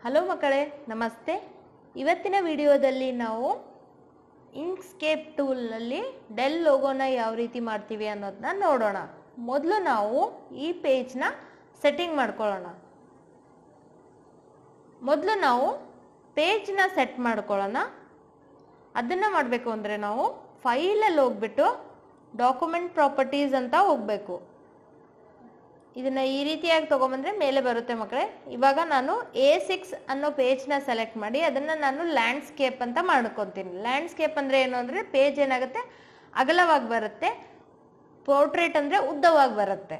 Hello ಮಕ್ಕಳೇ, ನಮಸ್ತೆ. ಇವತ್ತಿನ ವಿಡಿಯೋದಲ್ಲಿ ನಾವು ಇಂಕ್ಸ್ಕೇಪ್ ಟೂಲ್ನಲ್ಲಿ ಡೆಲ್ ಲೋಗೋನ ಯಾವ ರೀತಿ ಮಾಡ್ತೀವಿ ಅನ್ನೋದನ್ನ ನೋಡೋಣ. ಮೊದಲು ನಾವು ಈ ಪೇಜ್ನ ಸೆಟ್ಟಿಂಗ್ ಮಾಡ್ಕೊಳ್ಳೋಣ. ಮೊದಲು ನಾವು ಪೇಜ್ನ ಸೆಟ್ ಮಾಡ್ಕೊಳ್ಳೋಣ. ಅದನ್ನು ಮಾಡಬೇಕು ಅಂದರೆ ನಾವು ಫೈಲಲ್ಲಿ ಹೋಗ್ಬಿಟ್ಟು ಡಾಕ್ಯುಮೆಂಟ್ ಪ್ರಾಪರ್ಟೀಸ್ ಅಂತ ಹೋಗಬೇಕು. ಇದನ್ನ ಈ ರೀತಿಯಾಗಿ ತಗೊಂಬಂದ್ರೆ ಮೇಲೆ ಬರುತ್ತೆ ಮಕ್ಕಳೇ. ಇವಾಗ ನಾನು A6 ಅನ್ನೋ ಪೇಜ್ನ ಸೆಲೆಕ್ಟ್ ಮಾಡಿ ಅದನ್ನ ನಾನು ಲ್ಯಾಂಡ್ಸ್ಕೇಪ್ ಅಂತ ಮಾಡ್ಕೊತೀನಿ. ಲ್ಯಾಂಡ್ಸ್ಕೇಪ್ ಅಂದ್ರೆ ಏನು ಅಂದ್ರೆ ಪೇಜ್ ಏನಾಗುತ್ತೆ, ಅಗಲವಾಗಿ ಬರುತ್ತೆ. ಪೋರ್ಟ್ರೇಟ್ ಅಂದ್ರೆ ಉದ್ದವಾಗಿ ಬರುತ್ತೆ.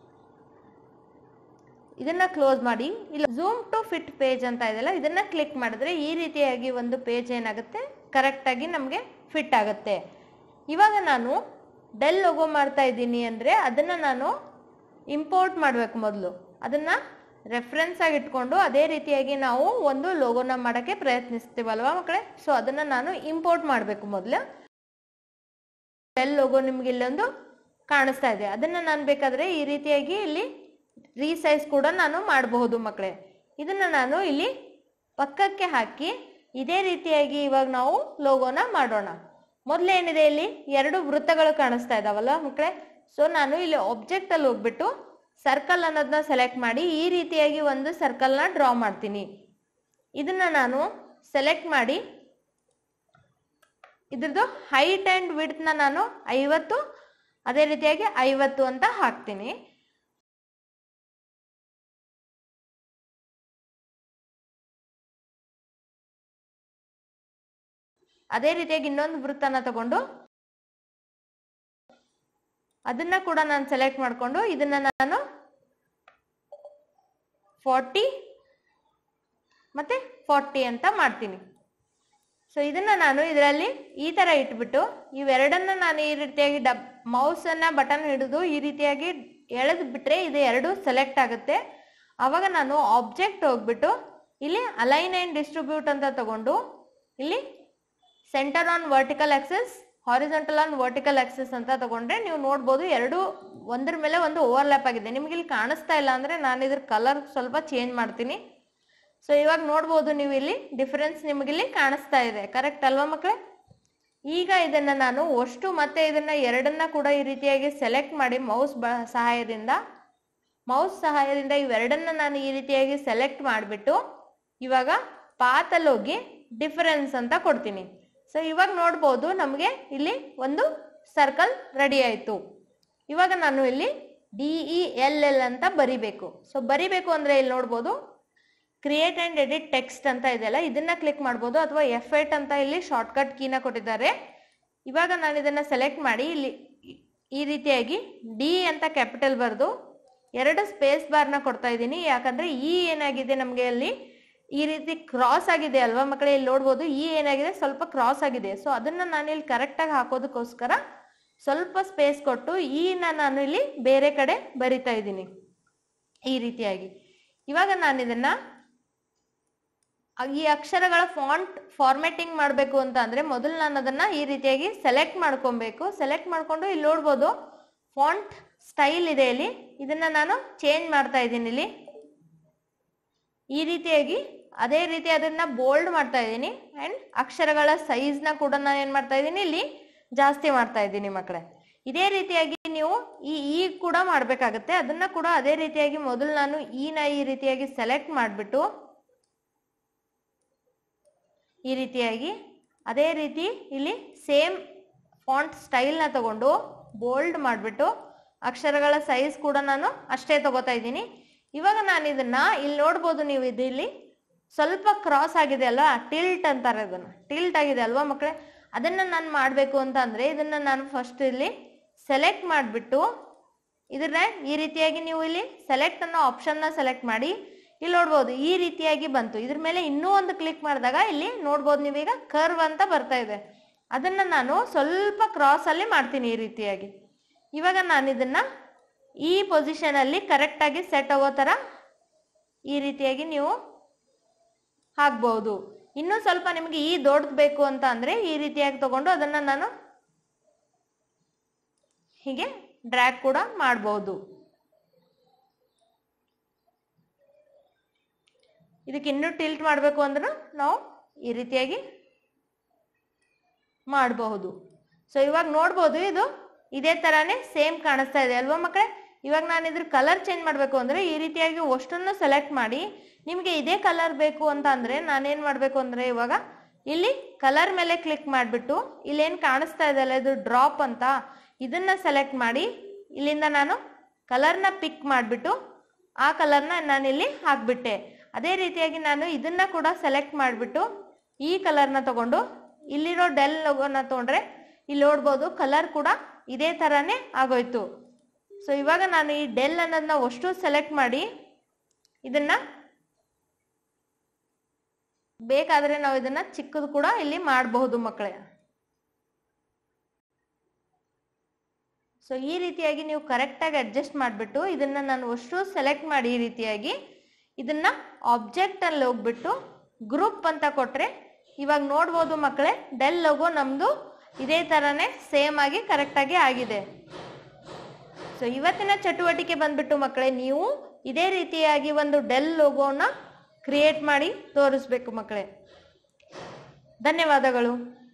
ಇದನ್ನ ಕ್ಲೋಸ್ ಮಾಡಿ. ಇಲ್ಲಿ ಝೂಮ್ ಟು ಫಿಟ್ ಪೇಜ್ ಅಂತ ಇದೆಯಲ್ಲ, ಇದನ್ನ ಕ್ಲಿಕ್ ಮಾಡಿದ್ರೆ ಈ ರೀತಿಯಾಗಿ ಒಂದು ಪೇಜ್ ಏನಾಗುತ್ತೆ, ಕರೆಕ್ಟ್ ಆಗಿ ನಮಗೆ ಫಿಟ್ ಆಗುತ್ತೆ. ಇವಾಗ ನಾನು ಡೆಲ್ ಲೋಗೋ ಮಾಡ್ತಾ ಇದ್ದೀನಿ ಅಂದ್ರೆ ಅದನ್ನ ನಾನು ಇಂಪೋರ್ಟ್ ಮಾಡಬೇಕು. ಮೊದಲು ಅದನ್ನ ರೆಫರೆನ್ಸ್ ಆಗಿ ಇಟ್ಕೊಂಡು ಅದೇ ರೀತಿಯಾಗಿ ನಾವು ಒಂದು ಲೋಗೋನ ಮಾಡೋಕ್ಕೆ ಪ್ರಯತ್ನಿಸ್ತೀವಲ್ವಾ ಮಕ್ಕಳೇ. ಸೊ ಅದನ್ನ ನಾನು ಇಂಪೋರ್ಟ್ ಮಾಡಬೇಕು. ಮೊದಲು ಡೆಲ್ ಲೋಗೋ ನಿಮ್ಗೆ ಇಲ್ಲೊಂದು ಕಾಣಿಸ್ತಾ ಇದೆ. ಅದನ್ನ ನಾನು ಬೇಕಾದ್ರೆ ಈ ರೀತಿಯಾಗಿ ಇಲ್ಲಿ ರೀಸೈಜ್ ಕೂಡ ನಾನು ಮಾಡಬಹುದು ಮಕ್ಕಳೇ. ಇದನ್ನ ನಾನು ಇಲ್ಲಿ ಪಕ್ಕಕ್ಕೆ ಹಾಕಿ ಇದೇ ರೀತಿಯಾಗಿ ಇವಾಗ ನಾವು ಲೋಗೋನ ಮಾಡೋಣ. ಮೊದಲೇನಿದೆ, ಇಲ್ಲಿ ಎರಡು ವೃತ್ತಗಳು ಕಾಣಿಸ್ತಾ ಇದಾವಲ್ಲ ಮಕ್ಕಳೇ. ಸೊ ನಾನು ಇಲ್ಲಿ ಆಬ್ಜೆಕ್ಟ್ ಅಲ್ಲಿ ಹೋಗ್ಬಿಟ್ಟು ಸರ್ಕಲ್ ಅನ್ನೋದನ್ನ ಸೆಲೆಕ್ಟ್ ಮಾಡಿ ಈ ರೀತಿಯಾಗಿ ಒಂದು ಸರ್ಕಲ್ನ ಡ್ರಾ ಮಾಡ್ತೀನಿ. ಇದನ್ನ ನಾನು ಸೆಲೆಕ್ಟ್ ಮಾಡಿ ಇದ್ರದ್ದು ಹೈಟ್ ಅಂಡ್ ವಿಡ್ತ್ನ ನಾನು 50, ಅದೇ ರೀತಿಯಾಗಿ 50 ಅಂತ ಹಾಕ್ತೀನಿ. ಅದೇ ರೀತಿಯಾಗಿ ಇನ್ನೊಂದು ವೃತ್ತನ ತಗೊಂಡು ಅದನ್ನ ಕೂಡ ನಾನು ಸೆಲೆಕ್ಟ್ ಮಾಡಿಕೊಂಡು ಇದನ್ನ ನಾನು 40 ಮತ್ತೆ 40 ಅಂತ ಮಾಡ್ತೀನಿ. ಸೊ ಇದನ್ನ ನಾನು ಇದರಲ್ಲಿ ಈ ತರ ಇಟ್ಬಿಟ್ಟು ಇವೆರಡನ್ನ ನಾನು ಈ ರೀತಿಯಾಗಿ ಮೌಸ್ ಅನ್ನ ಬಟನ್ ಹಿಡಿದು ಈ ರೀತಿಯಾಗಿ ಎಳೆದು ಬಿಟ್ರೆ ಇದು ಎರಡು ಸೆಲೆಕ್ಟ್ ಆಗುತ್ತೆ. ಅವಾಗ ನಾನು ಆಬ್ಜೆಕ್ಟ್ ಹೋಗ್ಬಿಟ್ಟು ಇಲ್ಲಿ ಅಲೈನ್ ಅಂಡ್ ಡಿಸ್ಟ್ರಿಬ್ಯೂಟ್ ಅಂತ ತಗೊಂಡು ಇಲ್ಲಿ centre on vertical axis, horizontal on vertical axis ಅಂತ ತಗೊಂಡ್ರೆ ನೀವು ನೋಡ್ಬೋದು ಎರಡು ಒಂದ್ರ ಮೇಲೆ ಒಂದು ಓವರ್ಲ್ಯಾಪ್ ಆಗಿದೆ. ನಿಮ್ಗೆ ಇಲ್ಲಿ ಕಾಣಿಸ್ತಾ ಇಲ್ಲ ಅಂದ್ರೆ ನಾನು ಇದ್ರ ಕಲರ್ ಸ್ವಲ್ಪ ಚೇಂಜ್ ಮಾಡ್ತೀನಿ. ಸೊ ಇವಾಗ ನೋಡ್ಬೋದು ನೀವು ಇಲ್ಲಿ ಡಿಫರೆನ್ಸ್ ನಿಮ್ಗೆ ಇಲ್ಲಿ ಕಾಣಿಸ್ತಾ ಇದೆ. ಕರೆಕ್ಟ್ ಅಲ್ವಾ ಮಕ್ಕಳೇ? ಈಗ ಇದನ್ನ ನಾನು ಅಷ್ಟು ಮತ್ತೆ ಇದನ್ನ ಎರಡನ್ನ ಕೂಡ ಈ ರೀತಿಯಾಗಿ ಸೆಲೆಕ್ಟ್ ಮಾಡಿ ಮೌಸ್ ಸಹಾಯದಿಂದ ಇವೆರಡನ್ನ ನಾನು ಈ ರೀತಿಯಾಗಿ ಸೆಲೆಕ್ಟ್ ಮಾಡಿಬಿಟ್ಟು ಇವಾಗ ಪಾತಲ್ಲಿ ಹೋಗಿ ಡಿಫರೆನ್ಸ್ ಅಂತ ಕೊಡ್ತೀನಿ. ಸೊ ಇವಾಗ ನೋಡ್ಬೋದು ನಮಗೆ ಇಲ್ಲಿ ಒಂದು ಸರ್ಕಲ್ ರೆಡಿ ಆಯ್ತು. ಇವಾಗ ನಾನು ಇಲ್ಲಿ DELL ಅಂತ ಬರಿಬೇಕು. ಸೊ ಬರಿಬೇಕು ಅಂದ್ರೆ ಇಲ್ಲಿ ನೋಡ್ಬೋದು ಕ್ರಿಯೇಟ್ ಅಂಡ್ ಎಡಿಟ್ ಟೆಕ್ಸ್ಟ್ ಅಂತ ಇದೆಯಲ್ಲ, ಇದನ್ನ ಕ್ಲಿಕ್ ಮಾಡ್ಬೋದು, ಅಥವಾ F8 ಅಂತ ಇಲ್ಲಿ ಶಾರ್ಟ್ಕಟ್ ಕೀನ ಕೊಟ್ಟಿದ್ದಾರೆ. ಇವಾಗ ನಾನು ಇದನ್ನ ಸೆಲೆಕ್ಟ್ ಮಾಡಿ ಇಲ್ಲಿ ಈ ರೀತಿಯಾಗಿ D ಅಂತ ಕ್ಯಾಪಿಟಲ್ ಬರೆದು 2 ಸ್ಪೇಸ್ ಬಾರ್ನ ಕೊಡ್ತಾ ಇದ್ದೀನಿ. ಯಾಕಂದ್ರೆ ಏನಾಗಿದೆ ನಮಗೆ ಅಲ್ಲಿ ಈ ರೀತಿ ಕ್ರಾಸ್ ಆಗಿದೆ ಅಲ್ವಾ ಮಕ್ಕಳೇ. ಇಲ್ಲಿ ನೋಡ್ಬೋದು ಏನಾಗಿದೆ, ಸ್ವಲ್ಪ ಕ್ರಾಸ್ ಆಗಿದೆ. ಸೊ ಅದನ್ನ ನಾನು ಇಲ್ಲಿ ಕರೆಕ್ಟ್ ಆಗಿ ಹಾಕೋದಕ್ಕೋಸ್ಕರ ಸ್ವಲ್ಪ ಸ್ಪೇಸ್ ಕೊಟ್ಟು ನಾನು ಇಲ್ಲಿ ಬೇರೆ ಕಡೆ ಬರಿತಾ ಇದ್ದೀನಿ ಈ ರೀತಿಯಾಗಿ. ಇವಾಗ ನಾನು ಇದನ್ನ ಈ ಅಕ್ಷರಗಳ ಫಾಂಟ್ ಫಾರ್ಮ್ಯಾಟಿಂಗ್ ಮಾಡಬೇಕು ಅಂತ ಅಂದ್ರೆ ಮೊದಲು ನಾನು ಅದನ್ನ ಈ ರೀತಿಯಾಗಿ ಸೆಲೆಕ್ಟ್ ಮಾಡ್ಕೊಬೇಕು. ಸೆಲೆಕ್ಟ್ ಮಾಡ್ಕೊಂಡು ಇಲ್ಲಿ ನೋಡ್ಬೋದು ಫಾಂಟ್ ಸ್ಟೈಲ್ ಇದೆ ಇಲ್ಲಿ, ಇದನ್ನ ನಾನು ಚೇಂಜ್ ಮಾಡ್ತಾ ಇದ್ದೀನಿ ಇಲ್ಲಿ ಈ ರೀತಿಯಾಗಿ. ಅದೇ ರೀತಿ ಅದನ್ನ ಬೋಲ್ಡ್ ಮಾಡ್ತಾ ಇದ್ದೀನಿ ಅಂಡ್ ಅಕ್ಷರಗಳ ಸೈಜ್ನ ಕೂಡ ನಾನು ಏನ್ ಮಾಡ್ತಾ ಇದ್ದೀನಿ ಇಲ್ಲಿ ಜಾಸ್ತಿ ಮಾಡ್ತಾ ಇದ್ದೀನಿ ಮಕ್ಕಳೇ. ಇದೇ ರೀತಿಯಾಗಿ ನೀವು ಈ ಕೂಡ ಮಾಡ್ಬೇಕಾಗತ್ತೆ. ಅದನ್ನ ಕೂಡ ಅದೇ ರೀತಿಯಾಗಿ ಮೊದಲು ನಾನು ಈ ರೀತಿಯಾಗಿ ಸೆಲೆಕ್ಟ್ ಮಾಡಿಬಿಟ್ಟು ಈ ರೀತಿಯಾಗಿ ಅದೇ ರೀತಿ ಇಲ್ಲಿ ಸೇಮ್ ಫಾಂಟ್ ಸ್ಟೈಲ್ನ ತಗೊಂಡು ಬೋಲ್ಡ್ ಮಾಡಿಬಿಟ್ಟು ಅಕ್ಷರಗಳ ಸೈಜ್ ಕೂಡ ನಾನು ಅಷ್ಟೇ ತಗೋತಾ ಇದ್ದೀನಿ. ಇವಾಗ ನಾನು ಇದನ್ನ ಇಲ್ಲಿ ನೋಡ್ಬೋದು ನೀವು ಇಲ್ಲಿ ಸ್ವಲ್ಪ ಕ್ರಾಸ್ ಆಗಿದೆ ಅಲ್ವಾ, ಟಿಲ್ಟ್ ಅಂತಾರೆ ಅದನ್ನ, ಟಿಲ್ಟ್ ಆಗಿದೆ ಅಲ್ವಾ ಮಕ್ಕಳೇ. ಅದನ್ನ ನಾನು ಮಾಡಬೇಕು ಅಂತ ಅಂದ್ರೆ ಇದನ್ನ ನಾನು ಫಸ್ಟ್ ಇಲ್ಲಿ ಸೆಲೆಕ್ಟ್ ಮಾಡಿಬಿಟ್ಟು ಇದನ್ನ ಈ ರೀತಿಯಾಗಿ ನೀವು ಇಲ್ಲಿ ಸೆಲೆಕ್ಟ್ ಅನ್ನೋ ಆಪ್ಷನ್ನ ಸೆಲೆಕ್ಟ್ ಮಾಡಿ ಇಲ್ಲಿ ನೋಡ್ಬೋದು ಈ ರೀತಿಯಾಗಿ ಬಂತು. ಇದ್ರ ಮೇಲೆ ಇನ್ನೂ ಒಂದು ಕ್ಲಿಕ್ ಮಾಡಿದಾಗ ಇಲ್ಲಿ ನೋಡ್ಬೋದು ನೀವೀಗ ಕರ್ವ್ ಅಂತ ಬರ್ತಾ ಇದೆ. ಅದನ್ನ ನಾನು ಸ್ವಲ್ಪ ಕ್ರಾಸ್ ಅಲ್ಲಿ ಮಾಡ್ತೀನಿ ಈ ರೀತಿಯಾಗಿ. ಇವಾಗ ನಾನು ಇದನ್ನ ಈ ಪೊಸಿಷನ್ ಅಲ್ಲಿ ಕರೆಕ್ಟ್ ಆಗಿ ಸೆಟ್ ಆಗೋ ತರ ಈ ರೀತಿಯಾಗಿ ನೀವು ಹಾಕ್ಬಹುದು. ಇನ್ನೂ ಸ್ವಲ್ಪ ನಿಮ್ಗೆ ದೊಡ್ಡದು ಬೇಕು ಅಂತ ಅಂದ್ರೆ ಈ ರೀತಿಯಾಗಿ ತಗೊಂಡು ಅದನ್ನ ನಾನು ಹೀಗೆ ಡ್ರ್ಯಾಗ್ ಕೂಡ ಮಾಡಬಹುದು. ಇದಕ್ಕೆ ಇನ್ನೂ ಟಿಲ್ಟ್ ಮಾಡಬೇಕು ಅಂದ್ರೂ ನಾವು ಈ ರೀತಿಯಾಗಿ ಮಾಡಬಹುದು. ಸೊ ಇವಾಗ ನೋಡ್ಬೋದು ಇದು ಇದೇ ತರಾನೇ ಸೇಮ್ ಕಾಣಿಸ್ತಾ ಇದೆ ಅಲ್ವಾ ಮಕ್ಕಳೇ. ಇವಾಗ ನಾನು ಇದ್ರ ಕಲರ್ ಚೇಂಜ್ ಮಾಡಬೇಕು ಅಂದ್ರೆ ಈ ರೀತಿಯಾಗಿ ಅಷ್ಟನ್ನು ಸೆಲೆಕ್ಟ್ ಮಾಡಿ, ನಿಮಗೆ ಇದೇ ಕಲರ್ ಬೇಕು ಅಂತ ಅಂದ್ರೆ ನಾನೇನ್ ಮಾಡಬೇಕು ಅಂದ್ರೆ ಇವಾಗ ಇಲ್ಲಿ ಕಲರ್ ಮೇಲೆ ಕ್ಲಿಕ್ ಮಾಡಿಬಿಟ್ಟು ಇಲ್ಲೇನು ಕಾಣಿಸ್ತಾ ಇದೆ ಅಲ್ಲ ಇದು ಡ್ರಾಪ್ ಅಂತ, ಇದನ್ನ ಸೆಲೆಕ್ಟ್ ಮಾಡಿ ಇಲ್ಲಿಂದ ನಾನು ಕಲರ್ನ ಪಿಕ್ ಮಾಡಿಬಿಟ್ಟು ಆ ಕಲರ್ನ ನಾನಿಲ್ಲಿ ಹಾಕ್ಬಿಟ್ಟೆ. ಅದೇ ರೀತಿಯಾಗಿ ನಾನು ಇದನ್ನ ಕೂಡ ಸೆಲೆಕ್ಟ್ ಮಾಡಿಬಿಟ್ಟು ಈ ಕಲರ್ನ ತಗೊಂಡು ಇಲ್ಲಿರೋ ಡೆಲ್ ಲೋಗೋನ ತಗೊಂಡ್ರೆ ಇಲ್ಲಿ ನೋಡ್ಬೋದು ಕಲರ್ ಕೂಡ ಇದೇ ತರಾನೇ ಆಗೋಯ್ತು. ಸೊ ಇವಾಗ ನಾನು ಈ ಡೆಲ್ ಅನ್ನೋದನ್ನ ಅಷ್ಟು ಸೆಲೆಕ್ಟ್ ಮಾಡಿ ಇದನ್ನ ಬೇಕಾದ್ರೆ ನಾವು ಇದನ್ನ ಚಿಕ್ಕದು ಕೂಡ ಇಲ್ಲಿ ಮಾಡಬಹುದು ಮಕ್ಕಳೇ. ಸೊ ಈ ರೀತಿಯಾಗಿ ನೀವು ಕರೆಕ್ಟಾಗಿ ಅಡ್ಜಸ್ಟ್ ಮಾಡಿಬಿಟ್ಟು ಇದನ್ನ ನಾನು ಅಷ್ಟು ಸೆಲೆಕ್ಟ್ ಮಾಡಿ ಈ ರೀತಿಯಾಗಿ ಇದನ್ನ ಆಬ್ಜೆಕ್ಟ್ ಅಲ್ಲಿ ಹೋಗ್ಬಿಟ್ಟು ಗ್ರೂಪ್ ಅಂತ ಕೊಟ್ರೆ ಇವಾಗ ನೋಡ್ಬೋದು ಮಕ್ಕಳೇ ಡೆಲ್ ಲೋಗೋ ನಮ್ದು ಇದೇ ತರಾನೇ ಸೇಮ್ ಆಗಿ ಕರೆಕ್ಟಾಗಿ ಆಗಿದೆ. ಸೊ ಇವತ್ತಿನ ಚಟುವಟಿಕೆ ಬಂದ್ಬಿಟ್ಟು ಮಕ್ಕಳೇ ನೀವು ಇದೇ ರೀತಿಯಾಗಿ ಒಂದು ಡೆಲ್ ಲೋಗೋನ ಕ್ರಿಯೇಟ್ ಮಾಡಿ ತೋರಿಸ್ಬೇಕು ಮಕ್ಕಳೇ. ಧನ್ಯವಾದಗಳು.